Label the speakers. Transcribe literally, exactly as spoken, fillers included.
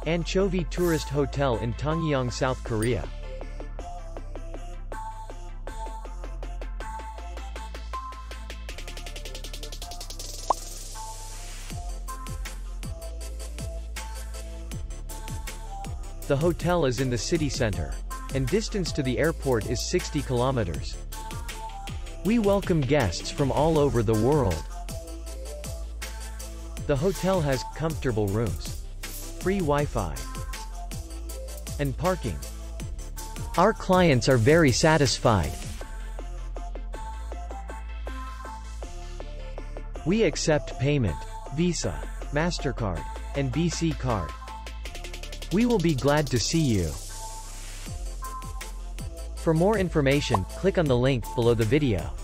Speaker 1: Anchovy Tourist Hotel in Tongyeong, South Korea. The hotel is in the city center, and distance to the airport is sixty kilometers. We welcome guests from all over the world. The hotel has comfortable rooms, free Wi-Fi, and parking. Our clients are very satisfied. We accept payment, Visa, MasterCard, and B C card. We will be glad to see you. For more information, click on the link below the video.